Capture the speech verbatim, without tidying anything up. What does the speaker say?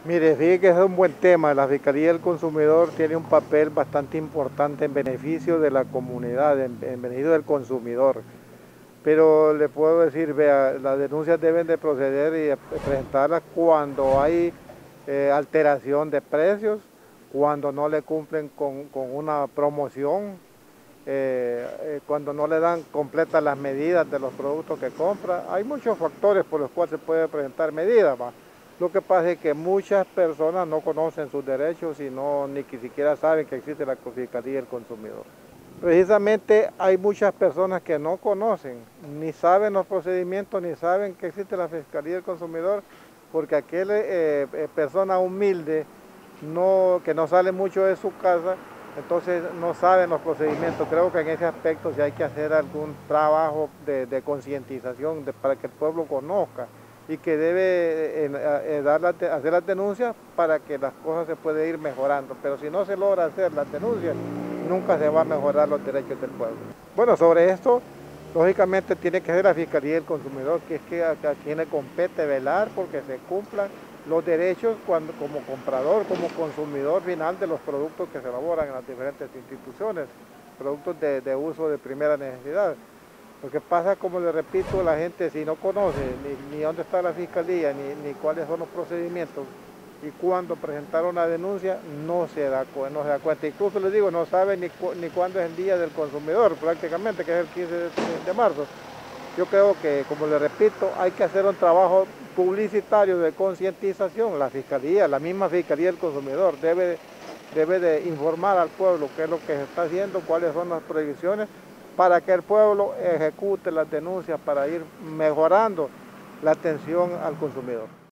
Mire, fíjese que es un buen tema. La Fiscalía del Consumidor tiene un papel bastante importante en beneficio de la comunidad, en, en beneficio del consumidor. Pero le puedo decir, vea, las denuncias deben de proceder y presentarlas cuando hay eh, alteración de precios, cuando no le cumplen con, con una promoción, eh, eh, cuando no le dan completas las medidas de los productos que compra. Hay muchos factores por los cuales se puede presentar medidas, ¿va? Lo que pasa es que muchas personas no conocen sus derechos y no, ni siquiera saben que existe la Fiscalía del Consumidor. Precisamente hay muchas personas que no conocen, ni saben los procedimientos, ni saben que existe la Fiscalía del Consumidor, porque aquella eh, eh, persona humilde no, que no sale mucho de su casa, entonces no saben los procedimientos. Creo que en ese aspecto sí hay que hacer algún trabajo de, de concientización para que el pueblo conozca y que debe eh, eh, dar la, hacer las denuncias para que las cosas se puedan ir mejorando. Pero si no se logra hacer las denuncias, nunca se va a mejorar los derechos del pueblo. Bueno, sobre esto, lógicamente tiene que ser la Fiscalía del Consumidor, que es que a, a quien le compete velar porque se cumplan los derechos cuando, como comprador, como consumidor final de los productos que se elaboran en las diferentes instituciones, productos de, de uso de primera necesidad. Lo que pasa, como le repito, la gente si no conoce ni, ni dónde está la Fiscalía, ni, ni cuáles son los procedimientos, y cuando presentaron una denuncia no se da, no se da cuenta. Incluso les digo, no sabe ni, cu ni cuándo es el Día del Consumidor, prácticamente, que es el quince de, de marzo. Yo creo que, como le repito, hay que hacer un trabajo publicitario de concientización. La Fiscalía, la misma Fiscalía del Consumidor debe, debe de informar al pueblo qué es lo que se está haciendo, cuáles son las prohibiciones, para que el pueblo ejecute las denuncias para ir mejorando la atención al consumidor.